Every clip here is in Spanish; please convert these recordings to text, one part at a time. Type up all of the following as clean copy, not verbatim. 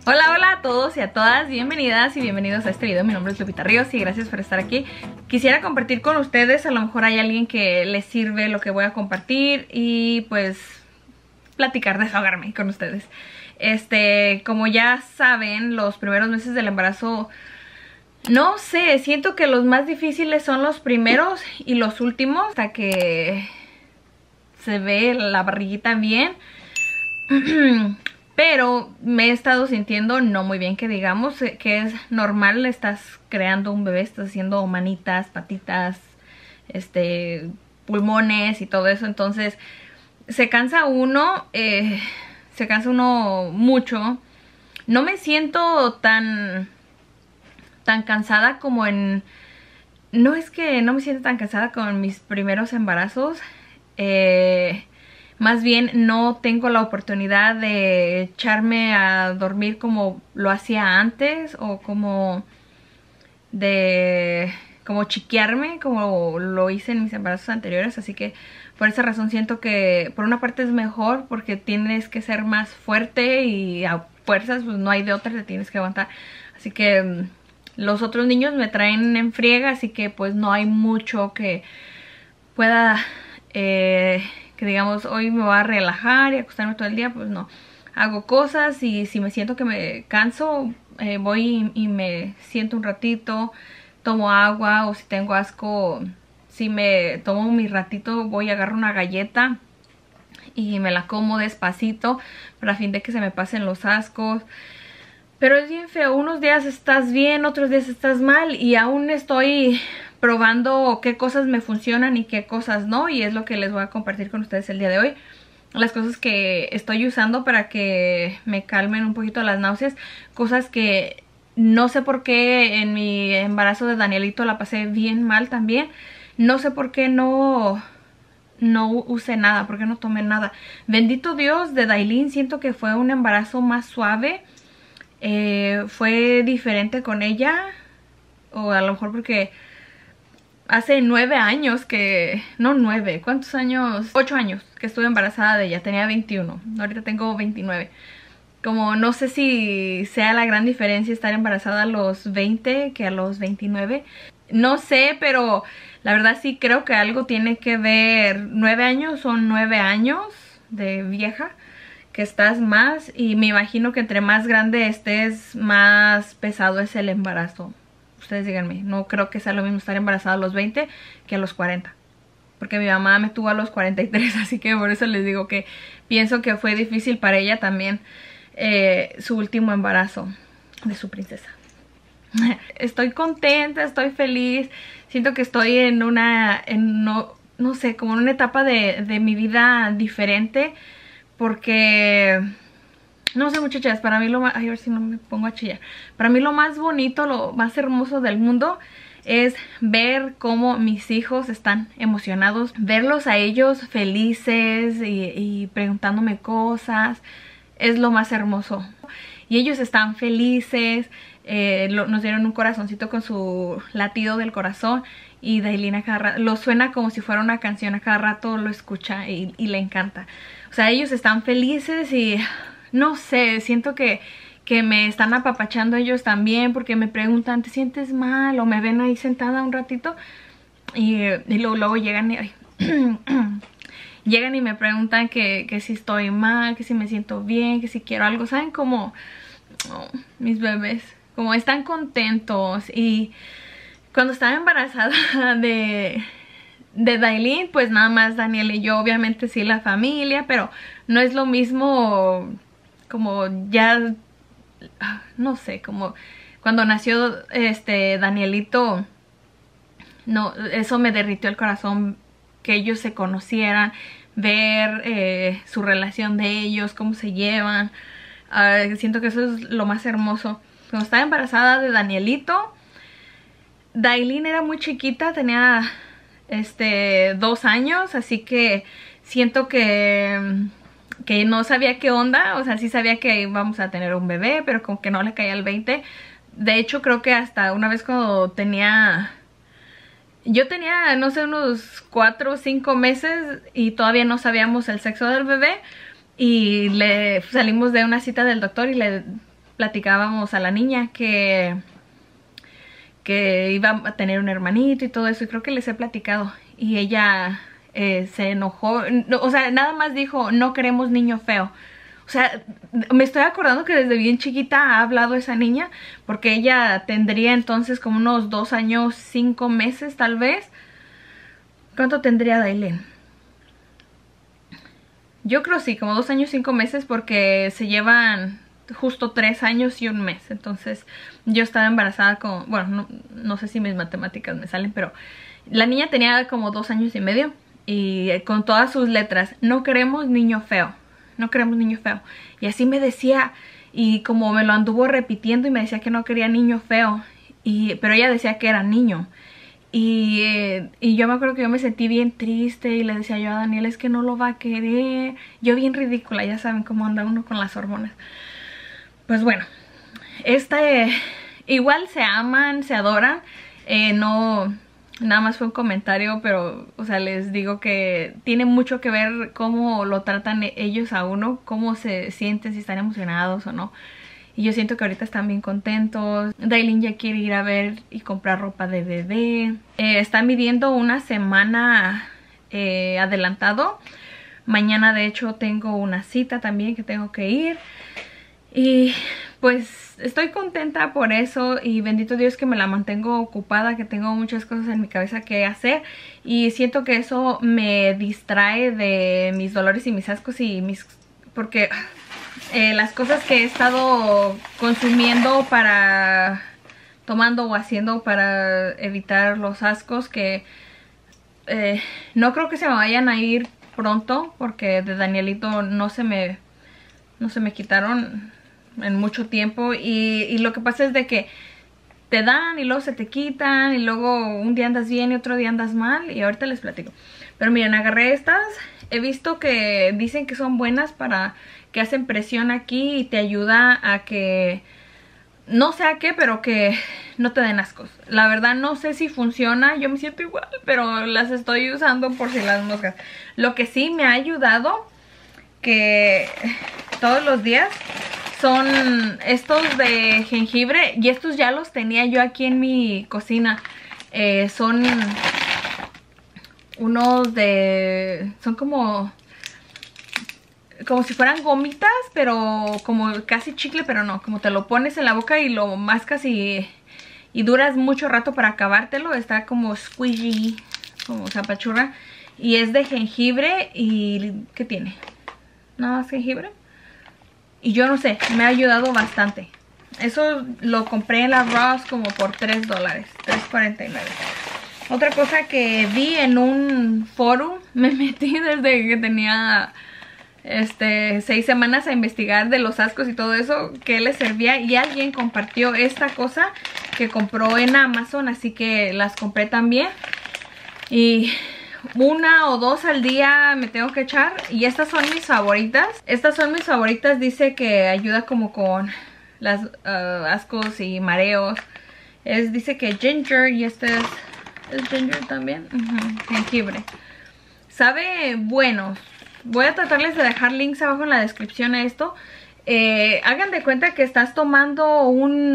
Hola, hola a todos y a todas, bienvenidas y bienvenidos a este video. Mi nombre es Lupita Ríos y gracias por estar aquí. Quisiera compartir con ustedes, a lo mejor hay alguien que les sirve lo que voy a compartir y pues platicar, desahogarme con ustedes. Como ya saben, los primeros meses del embarazo, no sé, siento que los más difíciles son los primeros y los últimos, hasta que se ve la barriguita bien. Pero me he estado sintiendo no muy bien, que digamos, que es normal. Estás creando un bebé, estás haciendo manitas, patitas, pulmones y todo eso. Entonces se cansa uno mucho. No me siento tan cansada como en... No es que no me siento tan cansada como en mis primeros embarazos. Más bien no tengo la oportunidad de echarme a dormir como lo hacía antes, o como chiquearme como lo hice en mis embarazos anteriores. Así que por esa razón siento que por una parte es mejor, porque tienes que ser más fuerte y a fuerzas pues no hay de otra, te tienes que aguantar. Así que los otros niños me traen en friega, así que pues no hay mucho que pueda... que digamos, hoy me voy a relajar y acostarme todo el día. Pues no, hago cosas y si me siento que me canso, voy y me siento un ratito, tomo agua, o si tengo asco, si me tomo mi ratito, voy y agarro una galleta y me la como despacito para fin de que se me pasen los ascos. Pero es bien feo, unos días estás bien, otros días estás mal, y aún estoy probando qué cosas me funcionan y qué cosas no, y es lo que les voy a compartir con ustedes el día de hoy. Las cosas que estoy usando para que me calmen un poquito las náuseas, cosas que no sé por qué en mi embarazo de Danielito la pasé bien mal también. No sé por qué no usé nada, por qué no tomé nada. Bendito Dios, de Dailin siento que fue un embarazo más suave. Fue diferente con ella, o a lo mejor porque hace 9 años que... No 9, ¿cuántos años? 8 años que estuve embarazada de ella, tenía 21, ahorita tengo 29. Como no sé si sea la gran diferencia estar embarazada a los 20 que a los 29. No sé, pero la verdad sí creo que algo tiene que ver. 9 años son 9 años de vieja que estás más, y me imagino que entre más grande estés, más pesado es el embarazo. Ustedes díganme, no creo que sea lo mismo estar embarazada a los 20 que a los 40. Porque mi mamá me tuvo a los 43, así que por eso les digo que pienso que fue difícil para ella también su último embarazo de su princesa. Estoy contenta, estoy feliz. Siento que estoy no sé, como en una etapa de mi vida diferente. Porque, no sé, muchachas, para mí lo más... Ay, a ver si no me pongo a chillar. Para mí lo más bonito, lo más hermoso del mundo es ver cómo mis hijos están emocionados. Verlos a ellos felices y preguntándome cosas. Es lo más hermoso. Y ellos están felices. Nos dieron un corazoncito con su latido del corazón. Y Dailin a cada rato lo suena como si fuera una canción, a cada rato lo escucha y le encanta. O sea, ellos están felices y no sé, siento que me están apapachando ellos también, porque me preguntan, ¿te sientes mal? O me ven ahí sentada un ratito y luego llegan y... llegan y me preguntan que si estoy mal, que si me siento bien, que si quiero algo. ¿Saben cómo? Oh, mis bebés, como están contentos. Y cuando estaba embarazada de Dailin, pues nada más Daniel y yo, obviamente sí la familia, pero no es lo mismo como ya, no sé, como cuando nació Danielito. No, eso me derritió el corazón, que ellos se conocieran, ver su relación de ellos, cómo se llevan. Siento que eso es lo más hermoso. Cuando estaba embarazada de Danielito, Dailin era muy chiquita, tenía 2 años, así que siento que no sabía qué onda. O sea, sí sabía que íbamos a tener un bebé, pero como que no le caía el 20. De hecho, creo que hasta una vez cuando yo tenía, no sé, unos 4 o 5 meses y todavía no sabíamos el sexo del bebé, y salimos de una cita del doctor y le platicábamos a la niña que iba a tener un hermanito y todo eso, y creo que les he platicado, y ella se enojó, o sea, nada más dijo, no queremos niño feo. O sea, me estoy acordando que desde bien chiquita ha hablado esa niña, porque ella tendría entonces como unos 2 años, 5 meses tal vez. ¿Cuánto tendría Dailin? Yo creo sí, como 2 años, 5 meses, porque se llevan justo 3 años y 1 mes. Entonces yo estaba embarazada con, bueno, no sé si mis matemáticas me salen, pero la niña tenía como 2 años y medio, y con todas sus letras, no queremos niño feo. No queremos niño feo. Y así me decía, y como me lo anduvo repitiendo y me decía que no quería niño feo, pero ella decía que era niño. Y yo me acuerdo que yo me sentí bien triste y le decía yo a Daniel, es que no lo va a querer. Yo bien ridícula, ya saben cómo anda uno con las hormonas. Pues bueno, igual se aman, se adoran. No... Nada más fue un comentario, pero, o sea, les digo que tiene mucho que ver cómo lo tratan ellos a uno, cómo se sienten, si están emocionados o no. Y yo siento que ahorita están bien contentos. Dailin ya quiere ir a ver y comprar ropa de bebé. Están midiendo una semana adelantado. Mañana, de hecho, tengo una cita también que tengo que ir. Y pues estoy contenta por eso, y bendito Dios que me la mantengo ocupada, que tengo muchas cosas en mi cabeza que hacer, y siento que eso me distrae de mis dolores y mis ascos porque las cosas que he estado consumiendo tomando o haciendo para evitar los ascos, que no creo que se me vayan a ir pronto, porque de Danielito no se me quitaron en mucho tiempo, y lo que pasa es de que te dan y luego se te quitan, y luego un día andas bien y otro día andas mal, y ahorita les platico. Pero miren, agarré estas, he visto que dicen que son buenas para que hacen presión aquí y te ayuda a que, no sé a qué, pero que no te den ascos. La verdad no sé si funciona, yo me siento igual, pero las estoy usando por si las moscas. Lo que sí me ha ayudado, que todos los días, son estos de jengibre, y estos ya los tenía yo aquí en mi cocina. Son unos son como si fueran gomitas, pero como casi chicle, pero no, como te lo pones en la boca y lo mascas y duras mucho rato para acabártelo. Está como squishy, como zapachurra, y es de jengibre. ¿Y qué tiene? Nada más jengibre. Y yo no sé, me ha ayudado bastante. Eso lo compré en la Ross como por $3, $3.49. Otra cosa que vi en un foro, me metí desde que tenía 6 semanas a investigar de los ascos y todo eso, que les servía, y alguien compartió esta cosa que compró en Amazon, así que las compré también. Y 1 o 2 al día me tengo que echar, y estas son mis favoritas. Dice que ayuda como con las ascos y mareos. Dice que ginger, y es ginger también. Jengibre. Sabe bueno. Voy a tratarles de dejar links abajo en la descripción a esto. Hagan de cuenta que estás tomando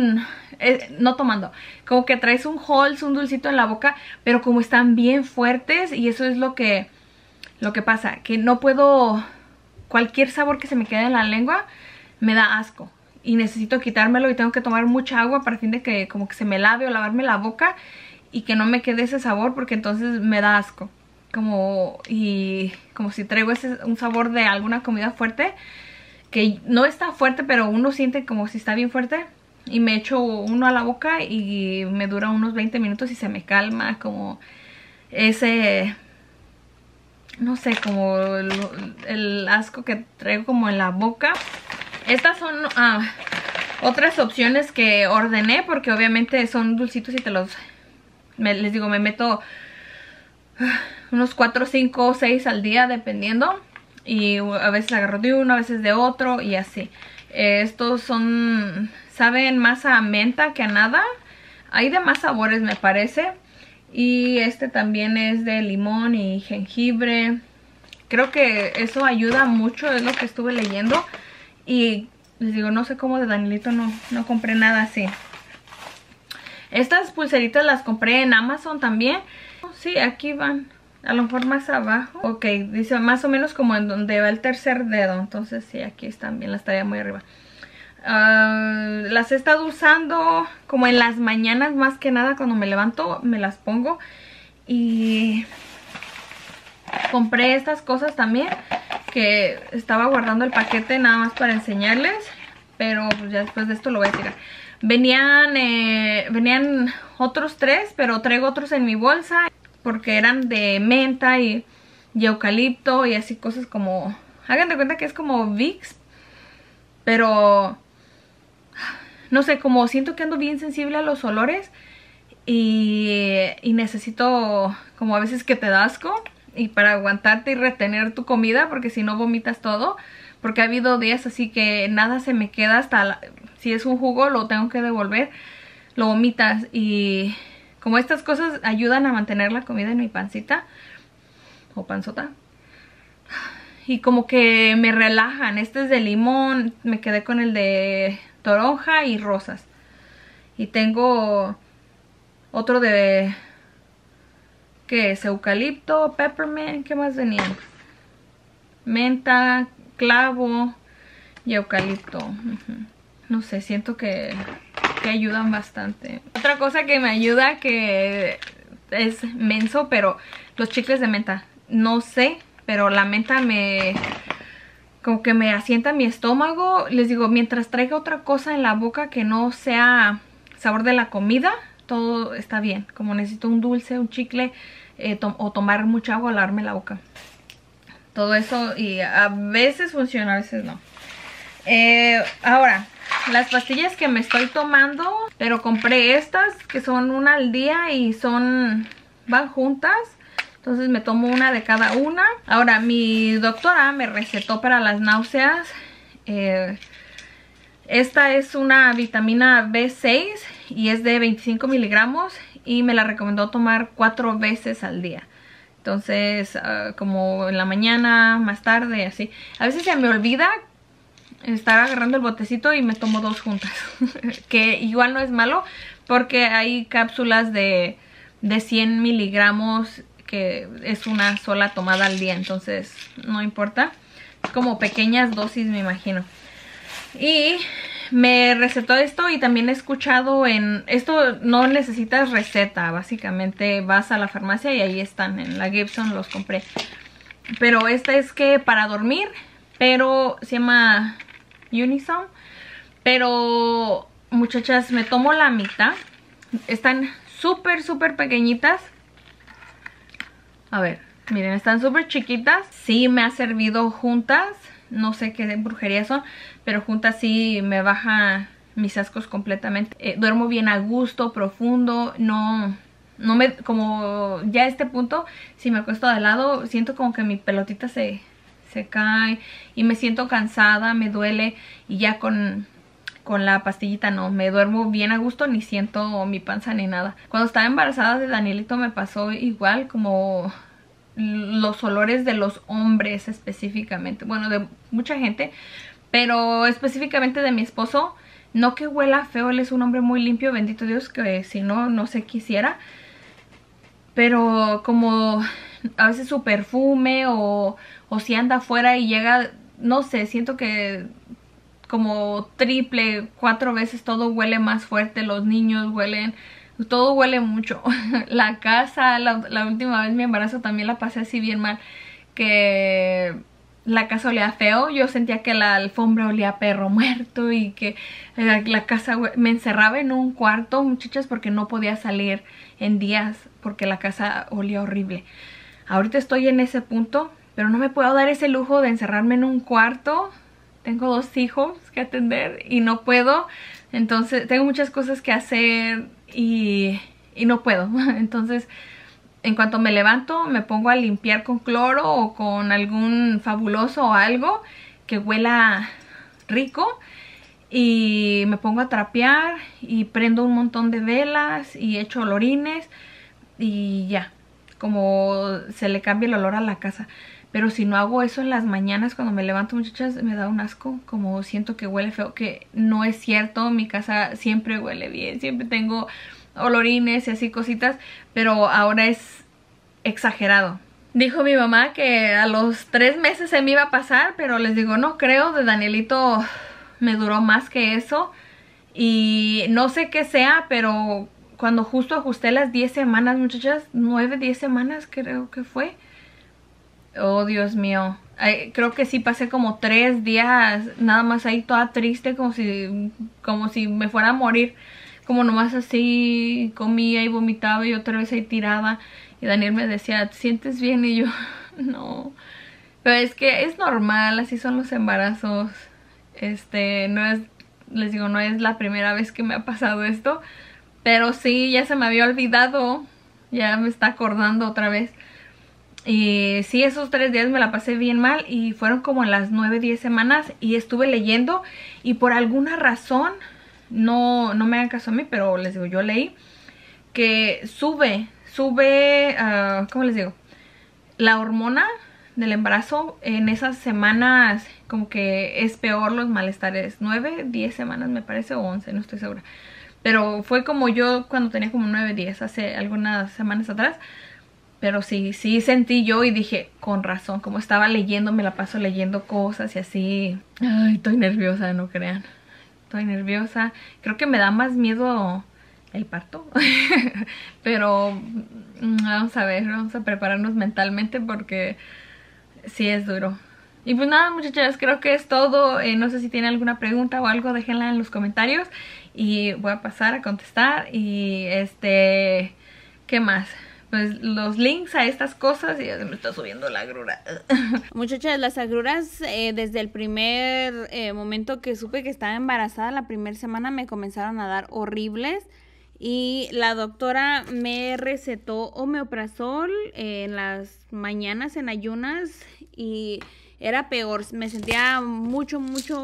como que traes un Halls, un dulcito en la boca, pero como están bien fuertes, y eso es lo que pasa, que no puedo, cualquier sabor que se me quede en la lengua me da asco, y necesito quitármelo, y tengo que tomar mucha agua para fin de que como que se me lave o lavarme la boca y que no me quede ese sabor, porque entonces me da asco, como si traigo un sabor de alguna comida fuerte, que no está fuerte, pero uno siente como si está bien fuerte. Y me echo uno a la boca y me dura unos 20 minutos y se me calma como ese, no sé, como el asco que traigo como en la boca. Estas son otras opciones que ordené, porque obviamente son dulcitos y les digo, me meto unos 4, 5, 6 al día dependiendo. Y a veces agarro de uno, a veces de otro, y así. Estos saben más a menta que a nada. Hay de más sabores, me parece. Y este también es de limón y jengibre. Creo que eso ayuda mucho, es lo que estuve leyendo. Y les digo, no sé cómo de Danielito no compré nada así. Estas pulseritas las compré en Amazon también. Sí, aquí van. A lo mejor más abajo. Ok, dice más o menos como en donde va el tercer dedo. Entonces sí, aquí están bien, las traía muy arriba. Las he estado usando como en las mañanas más que nada. Cuando me levanto me las pongo. Y compré estas cosas también, que estaba guardando el paquete nada más para enseñarles. Pero pues ya después de esto lo voy a tirar. Venían otros 3, pero traigo otros en mi bolsa porque eran de menta y eucalipto y así cosas como... Hagan de cuenta que es como Vicks, pero no sé, como siento que ando bien sensible a los olores y necesito como a veces que te da asco y para aguantarte y retener tu comida porque si no vomitas todo. Porque ha habido días así que nada se me queda hasta... Si es un jugo lo tengo que devolver, lo vomitas. Y como estas cosas ayudan a mantener la comida en mi pancita o panzota. Y como que me relajan. Este es de limón, me quedé con el de toronja y rosas. Y tengo otro de... ¿Qué es? Eucalipto, peppermint, ¿qué más venían? Menta, clavo y eucalipto. No sé, siento que ayudan bastante. Otra cosa que me ayuda, que es menso, pero los chicles de menta. No sé, pero la menta como que me asienta mi estómago. Les digo, mientras traiga otra cosa en la boca que no sea sabor de la comida, todo está bien. Como necesito un dulce, un chicle o tomar mucha agua, lavarme la boca. Todo eso, y a veces funciona, a veces no. Ahora, las pastillas que me estoy tomando, pero compré estas que son una al día y van juntas. Entonces me tomo una de cada una. Ahora, mi doctora me recetó para las náuseas. Esta es una vitamina B6 y es de 25 miligramos y me la recomendó tomar 4 veces al día. Entonces, como en la mañana, más tarde, así. A veces se me olvida estar agarrando el botecito y me tomo 2 juntas. Que igual no es malo porque hay cápsulas de 100 miligramos que es una sola tomada al día. Entonces, no importa. Como pequeñas dosis, me imagino. Y me recetó esto y también he escuchado esto no necesitas receta, básicamente vas a la farmacia y ahí están, en la Gibson los compré. Pero esta es que para dormir, pero se llama Unison. Pero muchachas, me tomo la mitad. Están súper pequeñitas. A ver, miren, están súper chiquitas. Sí me ha servido juntas. No sé qué brujería son, pero juntas sí me baja mis ascos completamente. Duermo bien a gusto, profundo. No me, como ya a este punto, si me acuesto de lado, siento como que mi pelotita se cae y me siento cansada, me duele. Y ya con la pastillita no, me duermo bien a gusto, ni siento mi panza ni nada. Cuando estaba embarazada de Danielito me pasó igual, como los olores de los hombres específicamente, bueno, de mucha gente, pero específicamente de mi esposo. No que huela feo, él es un hombre muy limpio, bendito Dios, que si no, no se quisiera. Pero como a veces su perfume o si anda afuera y llega, no sé, siento que como 3, 4 veces todo huele más fuerte, los niños huelen, todo huele mucho. La casa, la última vez mi embarazo también la pasé así bien mal, que la casa olía feo. Yo sentía que la alfombra olía a perro muerto y que la casa... Me encerraba en un cuarto, muchachas, porque no podía salir en días porque la casa olía horrible. Ahorita estoy en ese punto, pero no me puedo dar ese lujo de encerrarme en un cuarto. Tengo 2 hijos que atender y no puedo. Entonces tengo muchas cosas que hacer y no puedo. Entonces en cuanto me levanto me pongo a limpiar con cloro o con algún fabuloso o algo que huela rico. Y me pongo a trapear y prendo un montón de velas y echo olorines y ya, como se le cambia el olor a la casa. pero si no hago eso en las mañanas cuando me levanto, muchachas, me da un asco, como siento que huele feo, que no es cierto. Mi casa siempre huele bien, siempre tengo olorines y así cositas, pero ahora es exagerado. Dijo mi mamá que a los 3 meses se me iba a pasar, pero les digo, no creo. De Danielito me duró más que eso y no sé qué sea, pero cuando justo ajusté las 10 semanas, muchachas, 9, 10 semanas creo que fue. Oh, Dios mío. Ay, creo que sí pasé como 3 días nada más ahí toda triste, como si me fuera a morir. Como nomás así comía y vomitaba y otra vez ahí tirada. Y Daniel me decía, ¿te sientes bien? Y yo, no. Pero es que es normal, así son los embarazos. No es, les digo, no es la primera vez que me ha pasado esto. Pero sí, ya se me había olvidado. Ya me está acordando otra vez. Y sí, esos 3 días me la pasé bien mal. Y fueron como en las 9, 10 semanas. Y estuve leyendo. Y por alguna razón, no me hagan caso a mí, pero les digo, yo leí que sube, ¿cómo les digo? La hormona del embarazo en esas semanas, como que es peor los malestares. 9, 10 semanas me parece, o 11, no estoy segura. Pero fue como yo cuando tenía como 9, 10, hace algunas semanas atrás. Pero sí sentí yo y dije, con razón, como estaba leyendo, me la paso leyendo cosas y así. Ay, estoy nerviosa, no crean. Estoy nerviosa. Creo que me da más miedo el parto. Pero vamos a ver, vamos a prepararnos mentalmente porque sí es duro. Y pues nada, muchachas, creo que es todo. No sé si tienen alguna pregunta o algo, déjenla en los comentarios y voy a pasar a contestar. Y ¿qué más? Pues los links a estas cosas. Y ya se me está subiendo la agrura. Muchachas, las agruras desde el primer momento que supe que estaba embarazada, la primera semana me comenzaron a dar horribles. Y la doctora me recetó omeprazol en las mañanas en ayunas y era peor. Me sentía mucho,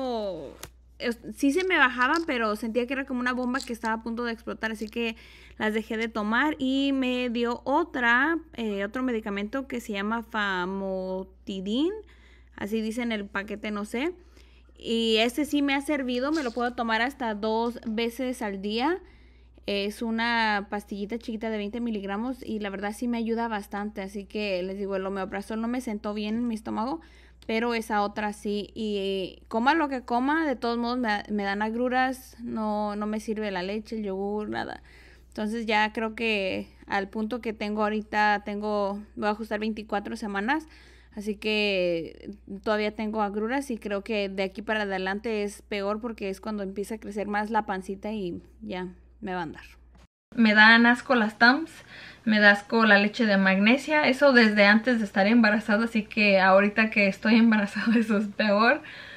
sí se me bajaban, pero sentía que era como una bomba que estaba a punto de explotar, así que las dejé de tomar y me dio otro medicamento que se llama famotidine, así dice en el paquete, no sé. Y este sí me ha servido, me lo puedo tomar hasta 2 veces al día. Es una pastillita chiquita de 20 miligramos y la verdad sí me ayuda bastante. Así que les digo, el omeprazol no me sentó bien en mi estómago, pero esa otra sí. Y coma lo que coma, de todos modos me dan agruras, no me sirve la leche, el yogur, nada. Entonces ya creo que al punto que tengo ahorita, voy a ajustar 24 semanas. Así que todavía tengo agruras y creo que de aquí para adelante es peor porque es cuando empieza a crecer más la pancita y ya me va a andar. Me dan asco las Tums, me da asco la leche de magnesia, eso desde antes de estar embarazada, así que ahorita que estoy embarazada eso es peor.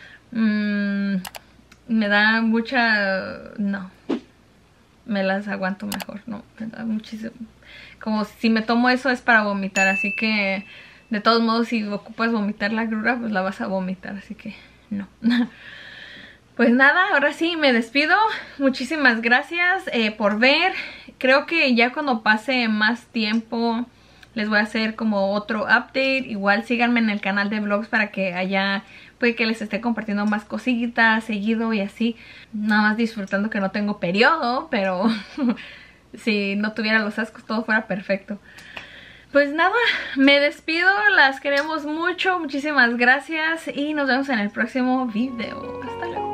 Me da no, me las aguanto mejor, no, me da muchísimo. Como si me tomo eso es para vomitar, así que de todos modos si ocupas vomitar la agrura, pues la vas a vomitar, así que no. Pues nada, ahora sí me despido. Muchísimas gracias por ver. Creo que ya cuando pase más tiempo les voy a hacer como otro update. Igual síganme en el canal de vlogs para que allá puede que les esté compartiendo más cositas seguido y así. Nada más disfrutando que no tengo periodo, pero si no tuviera los ascos todo fuera perfecto. Pues nada, me despido, las queremos mucho, muchísimas gracias y nos vemos en el próximo video. Hasta luego.